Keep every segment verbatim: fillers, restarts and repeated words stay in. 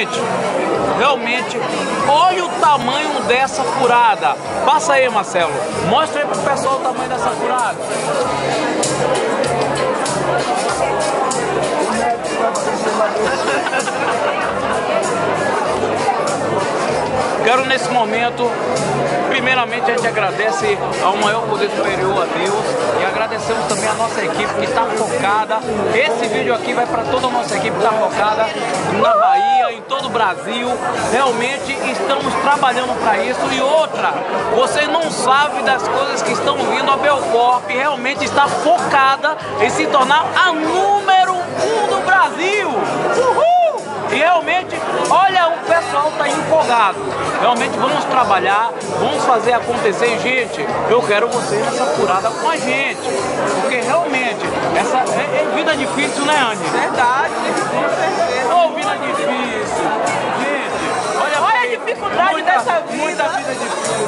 Gente, realmente, olha o tamanho dessa furada. Passa aí, Marcelo. Mostra aí pro pessoal o tamanho dessa furada. Quero nesse momento, primeiramente a gente agradece ao maior poder superior, a Deus, e agradecemos também a nossa equipe que está focada. Esse vídeo aqui vai para toda a nossa equipe que está focada na Bahia, em todo o Brasil. Realmente estamos trabalhando para isso. E outra, você não sabe das coisas que estão vindo. A Belcorp realmente está focada em se tornar a número um do Brasil. Uhul! E realmente, olha, o pessoal está empolgado. Realmente vamos trabalhar, vamos fazer acontecer. E, gente, eu quero você nessa furada com a gente. Porque realmente, essa é, é vida difícil, né, Anny? Verdade, com certeza. Ô, vida difícil. Gente, olha, olha a dificuldade muita, dessa vida. Muita vida difícil.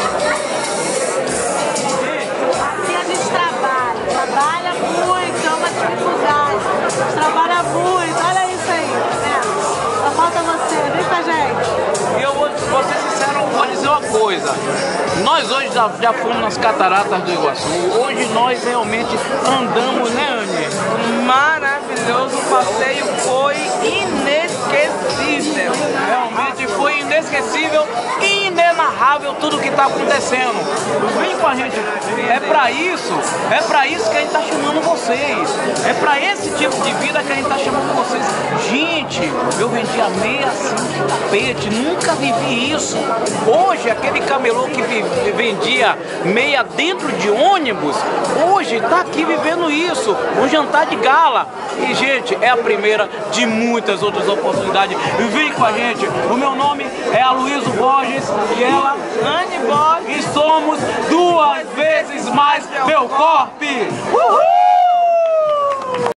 Aqui a gente trabalha, trabalha muito, é uma dificuldade. Trabalha muito, olha isso aí, né? Só falta você, vem com a gente. E eu vou, vou ser sincero, vou dizer uma coisa. Nós hoje já, já fomos nas cataratas do Iguaçu. Hoje nós realmente andamos, né, Anny? Maravilhoso, o passeio foi inesquecível. Realmente foi inesquecível e inenarrável tudo que está acontecendo. Vem com a gente. É para isso, é para isso que a gente está chamando vocês. É para esse tipo de vida que a gente está chamando vocês. Gente, eu vendia meia assim de tapete, nunca vivi isso. Hoje, aquele camelô que vendia meia dentro de ônibus, hoje está aqui vivendo isso. Um jantar de gala. E, gente, é a primeira de muitas outras oportunidades. Vem com a gente. O meu nome é Aloysio Borges e ela, Anny Borges. e somos duas vezes mais Belcorp. Uhul!